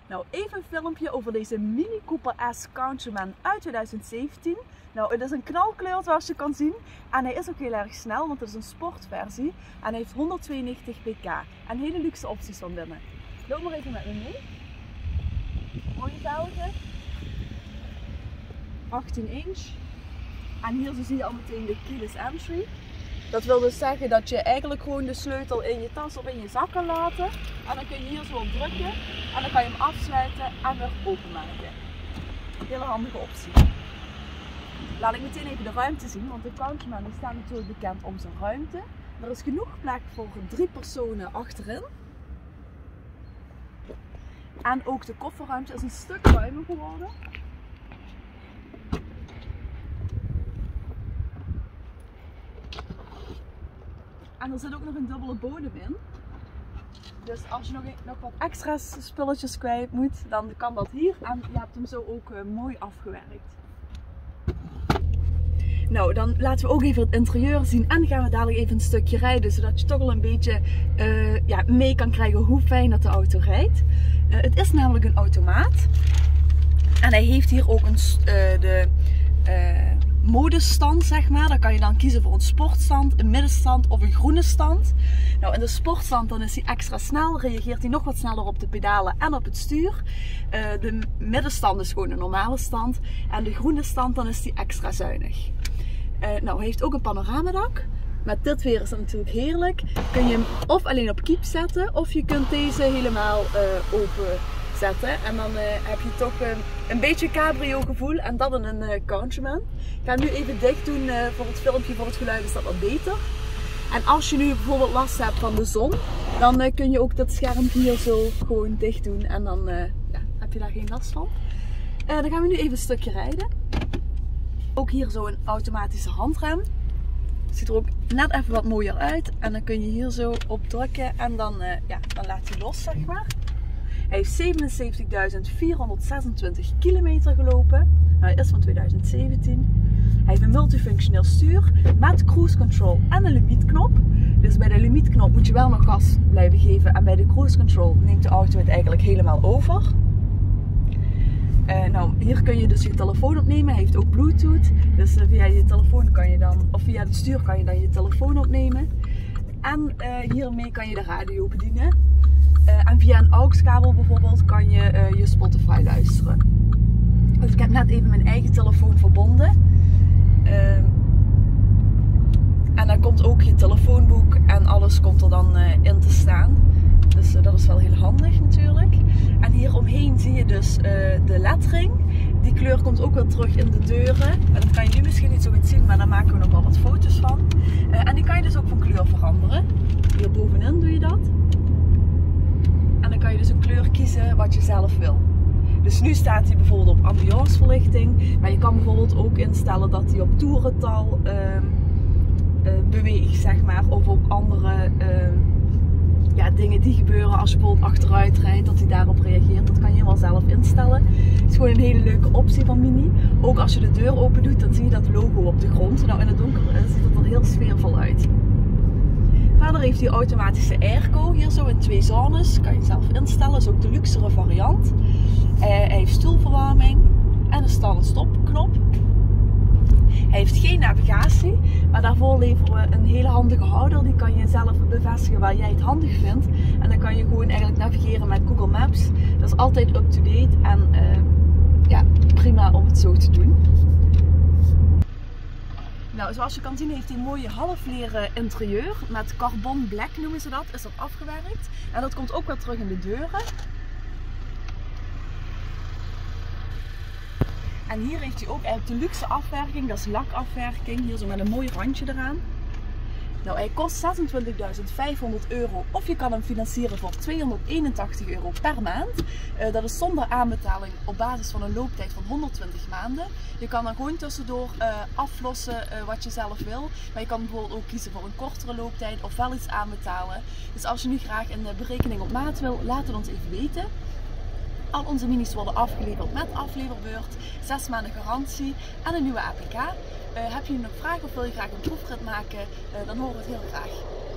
Nou, even een filmpje over deze Mini Cooper S Countryman uit 2017. Nou, het is een knalkleur zoals je kan zien. En hij is ook heel erg snel, want het is een sportversie. En hij heeft 192 pk. En hele luxe opties van binnen. Loop maar even met me mee. Mooie velgen. 18 inch. En hier zo zie je al meteen de keyless entry. Dat wil dus zeggen dat je eigenlijk gewoon de sleutel in je tas of in je zak kan laten. En dan kun je hier zo op drukken. En dan kan je hem afsluiten en weer openmaken. Hele handige optie. Laat ik meteen even de ruimte zien, want de Countryman staat natuurlijk bekend om zijn ruimte. Er is genoeg plek voor 3 personen achterin. En ook de kofferruimte is een stuk ruimer geworden. En er zit ook nog een dubbele bodem in. Dus als je nog wat extra spulletjes kwijt moet, dan kan dat hier. En je hebt hem zo ook mooi afgewerkt. Nou, dan laten we ook even het interieur zien en gaan we dadelijk even een stukje rijden, zodat je toch al een beetje mee kan krijgen hoe fijn dat de auto rijdt. Het is namelijk een automaat. En hij heeft hier ook de modestand, zeg maar. Dan kan je dan kiezen voor een sportstand, een middenstand of een groene stand. Nou, in de sportstand dan is hij extra snel, reageert hij nog wat sneller op de pedalen en op het stuur. De middenstand is gewoon een normale stand en de groene stand dan is hij extra zuinig. Nou, hij heeft ook een panoramadak. Met dit weer is dat natuurlijk heerlijk. Kun je hem of alleen op kiep zetten of je kunt deze helemaal open zetten. En dan heb je toch een beetje cabrio gevoel en dat in een Countryman. Ik ga hem nu even dicht doen voor het filmpje, voor het geluid is dat wat beter. En als je nu bijvoorbeeld last hebt van de zon, dan kun je ook dat scherm hier zo gewoon dicht doen en dan heb je daar geen last van. Dan gaan we nu even een stukje rijden. Ook hier zo een automatische handrem. Ziet er ook net even wat mooier uit. En dan kun je hier zo op drukken en dan laat hij los, zeg maar. Hij heeft 77.426 kilometer gelopen. Hij is van 2017. Hij heeft een multifunctioneel stuur met cruise control en een limietknop. Dus bij de limietknop moet je wel nog gas blijven geven. En bij de cruise control neemt de auto het eigenlijk helemaal over. Nou, hier kun je dus je telefoon opnemen. Hij heeft ook Bluetooth. Dus via je telefoon kan je dan, of via het stuur kan je dan je telefoon opnemen. En hiermee kan je de radio bedienen. En via een AUX-kabel bijvoorbeeld kan je je Spotify luisteren. Dus ik heb net even mijn eigen telefoon verbonden. En dan komt ook je telefoonboek en alles komt er dan in te staan. Dus dat is wel heel handig natuurlijk. En hier omheen zie je dus de lettering. Die kleur komt ook weer terug in de deuren. En dat kan je nu misschien niet zo goed zien, maar daar maken we nog wel wat foto's van. En die kan je dus ook van kleur veranderen. Hier bovenin doe je dat. En dan kan je dus een kleur kiezen wat je zelf wil. Dus nu staat hij bijvoorbeeld op ambianceverlichting. Maar je kan bijvoorbeeld ook instellen dat hij op toerental beweegt, zeg maar. Of op andere dingen die gebeuren als je bijvoorbeeld achteruit rijdt, dat hij daarop reageert. Dat kan je helemaal zelf instellen. Het is gewoon een hele leuke optie van Mini. Ook als je de deur open doet, dan zie je dat logo op de grond. Nou, in het donker ziet het er heel sfeervol uit. Verder heeft hij automatische airco, hier zo in 2 zones. Kan je zelf instellen, is ook de luxere variant. Hij heeft stoelverwarming en een start-stop knop. Hij heeft geen navigatie, maar daarvoor leveren we een hele handige houder. Die kan je zelf bevestigen waar jij het handig vindt. En dan kan je gewoon eigenlijk navigeren met Google Maps. Dat is altijd up-to-date en prima om het zo te doen. Nou, zoals je kan zien heeft hij een mooie halfleren interieur. Met carbon black noemen ze dat, is dat afgewerkt. En dat komt ook weer terug in de deuren. En hier heeft hij ook eigenlijk de luxe afwerking, dat is lakafwerking, hier zo met een mooi randje eraan. Nou, hij kost €26.500 of je kan hem financieren voor €281 per maand. Dat is zonder aanbetaling op basis van een looptijd van 120 maanden. Je kan dan gewoon tussendoor aflossen wat je zelf wil. Maar je kan bijvoorbeeld ook kiezen voor een kortere looptijd of wel iets aanbetalen. Dus als je nu graag een berekening op maat wil, laat het ons even weten. Al onze minis worden afgeleverd met afleverbeurt, 6 maanden garantie en een nieuwe APK. Heb je nog vragen of wil je graag een proefrit maken, dan horen we het heel graag.